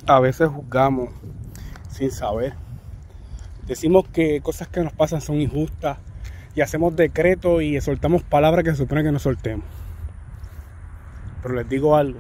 A veces juzgamos sin saber. Decimos que cosas que nos pasan son injustas y hacemos decretos y soltamos palabras que se supone que no soltemos. Pero les digo algo.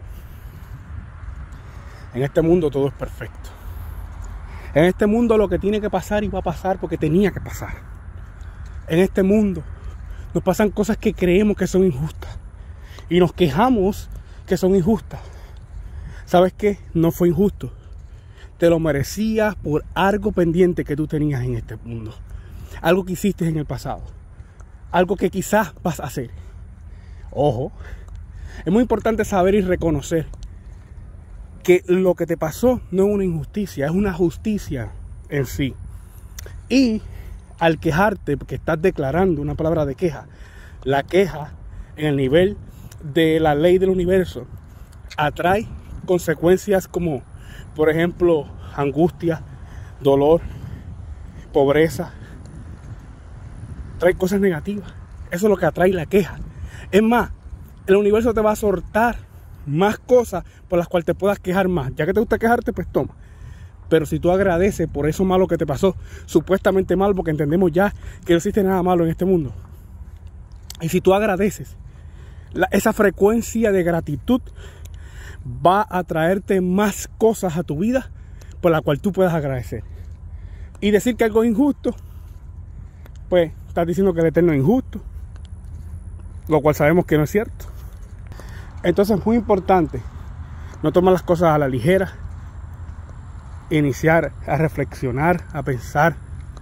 En este mundo todo es perfecto. En este mundo lo que tiene que pasar iba a pasar porque tenía que pasar. En este mundo nos pasan cosas que creemos que son injustas y nos quejamos que son injustas. ¿Sabes qué? No fue injusto. Te lo merecías por algo pendiente que tú tenías en este mundo. Algo que hiciste en el pasado. Algo que quizás vas a hacer. Ojo, es muy importante saber y reconocer que lo que te pasó no es una injusticia, es una justicia en sí. Y al quejarte, porque estás declarando una palabra de queja, la queja en el nivel de la ley del universo atrae consecuencias como, por ejemplo, angustia, dolor, pobreza. Trae cosas negativas. Eso es lo que atrae la queja. Es más, el universo te va a soltar más cosas por las cuales te puedas quejar más. Ya que te gusta quejarte, pues toma. Pero si tú agradeces por eso malo que te pasó, supuestamente malo, porque entendemos ya que no existe nada malo en este mundo. Y si tú agradeces, esa frecuencia de gratitud va a traerte más cosas a tu vida por la cual tú puedas agradecer. Y decir que algo es injusto, pues estás diciendo que el Eterno es injusto, lo cual sabemos que no es cierto. Entonces es muy importante no tomar las cosas a la ligera, iniciar a reflexionar, a pensar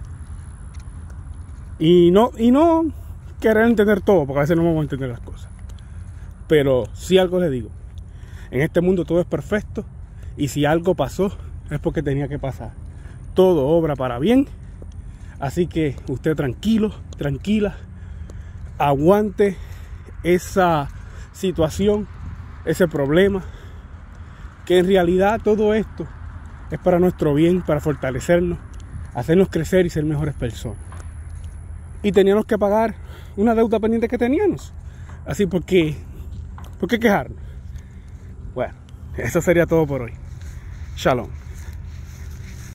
y no querer entender todo, porque a veces no vamos a entender las cosas. Pero sí algo les digo, en este mundo todo es perfecto y si algo pasó es porque tenía que pasar. Todo obra para bien, así que usted tranquilo, tranquila, aguante esa situación, ese problema, que en realidad todo esto es para nuestro bien, para fortalecernos, hacernos crecer y ser mejores personas. Y teníamos que pagar una deuda pendiente que teníamos. Así ¿por qué quejarnos? Bueno, eso sería todo por hoy. Shalom.